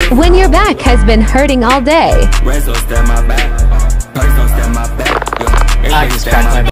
When your back has been hurting all day. I just cracked my